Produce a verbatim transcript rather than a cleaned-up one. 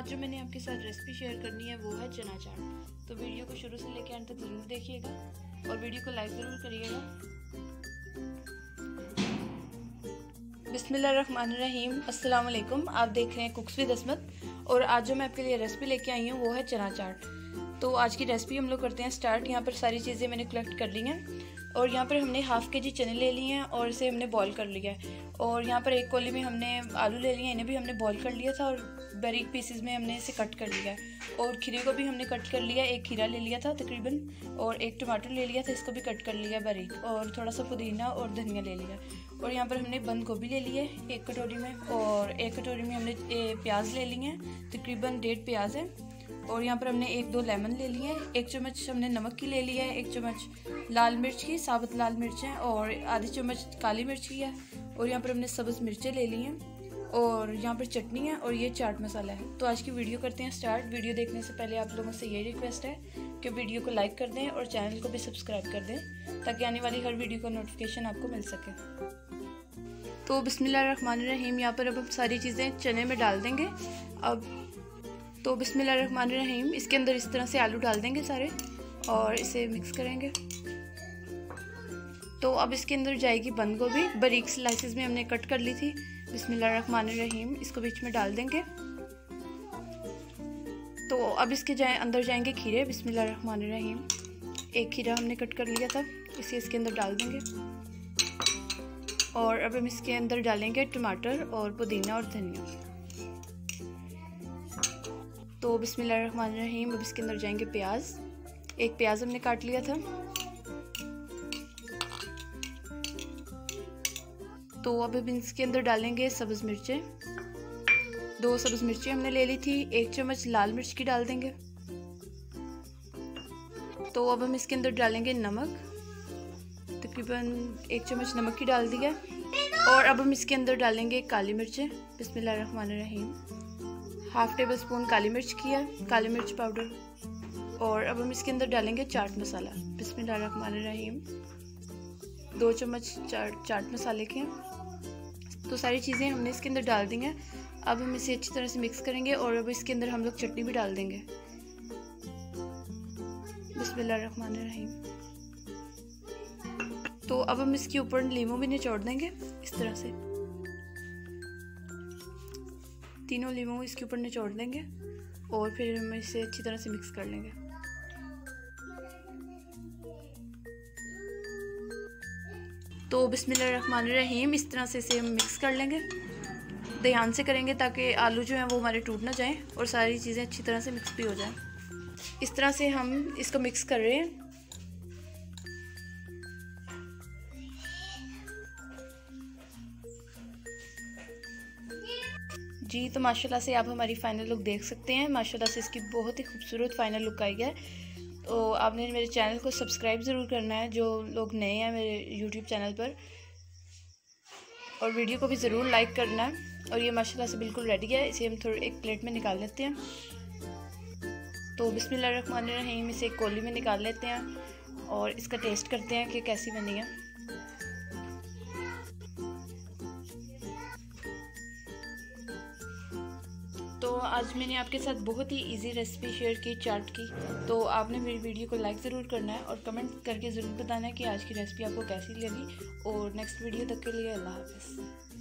आज जो मैंने आपके साथ रेसिपी शेयर करनी है वो है चना चाट। तो वीडियो को शुरू से लेकर अंत तक ज़रूर देखिएगा और वीडियो को लाइक ज़रूर करिएगा। बिस्मिल्लाहिर्रहमानिर्रहीम, अस्सलाम वालेकुम। आप देख रहे हैं कुक्स विद अस्मत और आज जो मैं आपके लिए रेसिपी लेके आई हूँ वो है चना चाट। तो आज की रेसिपी हम लोग करते हैं स्टार्ट। यहाँ पर सारी चीज़ें मैंने कलेक्ट कर ली हैं और यहाँ पर हमने हाफ़ के जी चने ले लिए हैं और इसे हमने बॉईल कर लिया है। और यहाँ पर एक कोली में हमने आलू ले लिए, इन्हें भी हमने बॉईल कर लिया था और बारीक पीसेस में हमने इसे कट कर लिया है। और खीरे को भी हमने कट कर लिया, एक खीरा ले लिया था तकरीबन, और एक टमाटर ले लिया था, इसको भी कट कर लिया बारीक, और थोड़ा सा पुदीना और धनिया ले लिया। और यहाँ पर हमने बंद गोभी ले ली है एक कटोरी में, और एक कटोरी में हमने प्याज ले लिए हैं, तकरीबन डेढ़ प्याज है। और यहाँ पर हमने एक दो लेमन ले लिए हैं, एक चम्मच हमने नमक की ले लिया है, एक चम्मच लाल मिर्च की, साबुत लाल मिर्च है, और आधी चम्मच काली मिर्च की है। और यहाँ पर हमने सब्ज़ मिर्चें ले ली हैं, और यहाँ पर चटनी है, और ये चाट मसाला है। तो आज की वीडियो करते हैं स्टार्ट। वीडियो देखने से पहले आप लोगों से ये रिक्वेस्ट है कि वीडियो को लाइक कर दें और चैनल को भी सब्सक्राइब कर दें ताकि आने वाली हर वीडियो का नोटिफिकेशन आपको मिल सके। तो बिस्मिल्लाहिर्रहमानिर्रहीम, यहाँ पर अब हम सारी चीज़ें चने में डाल देंगे। अब तो बिस्मिल्लाहिर्रहमानिर्रहीम, इसके अंदर इस तरह से आलू डाल देंगे सारे और इसे मिक्स करेंगे। तो अब इसके अंदर जाएगी बंद गोभी, बारीक स्लाइसेस में हमने कट कर ली थी। बिस्मिल्लाहिर्रहमानिर्रहीम, इसको बीच में डाल देंगे। तो अब इसके जाए अंदर जाएंगे खीरे। बिस्मिल्लाहिर्रहमानिर्रहीम, एक खीरा हमने कट कर लिया था, इसे इसके अंदर डाल देंगे। और अब हम इसके अंदर डालेंगे टमाटर और पुदीना और धनिया। तो बिस्मिल्लाहिर्रहमानिर्रहीम, अब इसके अंदर जाएंगे प्याज, एक प्याज हमने काट लिया था। तो अब हम इसके अंदर डालेंगे सब्ज़ मिर्चें, दो सब्ज़ मिर्चें हमने ले ली थी, एक चम्मच लाल मिर्च की डाल देंगे। तो अब हम इसके अंदर डालेंगे नमक, तकरीबन एक चम्मच नमक की डाल दिया। और अब हम इसके अंदर डालेंगे काली मिर्चें। बिस्मिल्लाहिर्रहमानिर्रहीम, हाफ टेबल स्पून काली मिर्च की है, काली मिर्च पाउडर। और अब हम इसके अंदर डालेंगे चाट मसाला। बिस्मिल्लाहिर्रहमानिर्रहीम, दो चम्मच चाट चाट मसाले के। तो सारी चीज़ें हमने इसके अंदर डाल दी हैं। अब हम इसे अच्छी तरह से मिक्स करेंगे और अब इसके अंदर हम लोग चटनी भी डाल देंगे। बिस्मिल्लाहिर्रहमानिर्रहीम, तो अब हम इसके ऊपर लीमू भी निचोड़ देंगे इस तरह से, तीनों लीमू इसके ऊपर निचोड़ देंगे और फिर हम इसे अच्छी तरह से मिक्स कर लेंगे। तो बिस्मिल्लाहिर्रहमानिर्रहीम, इस तरह से इसे हम मिक्स कर लेंगे। ध्यान से करेंगे ताकि आलू जो हैं वो हमारे टूट ना जाएं और सारी चीज़ें अच्छी तरह से मिक्स भी हो जाएं। इस तरह से हम इसको मिक्स कर रहे हैं। जी, तो माशाल्लाह से आप हमारी फ़ाइनल लुक देख सकते हैं। माशाल्लाह से इसकी बहुत ही खूबसूरत फ़ाइनल लुक आई है। तो आपने मेरे चैनल को सब्सक्राइब ज़रूर करना है जो लोग नए हैं मेरे यूट्यूब चैनल पर, और वीडियो को भी ज़रूर लाइक करना है। और ये माशाल्लाह से बिल्कुल रेडी है। इसे हम थोड़ी एक प्लेट में निकाल लेते हैं। तो बिस्मिल्लाहिर्रहमानिर्रहीम, इसे एक कोली में निकाल लेते हैं और इसका टेस्ट करते हैं कि कैसी बनी है। तो आज मैंने आपके साथ बहुत ही इजी रेसिपी शेयर की चाट की। तो आपने मेरी वीडियो को लाइक ज़रूर करना है और कमेंट करके ज़रूर बताना है कि आज की रेसिपी आपको कैसी लगी। और नेक्स्ट वीडियो तक के लिए अल्लाह हाफ़िज़।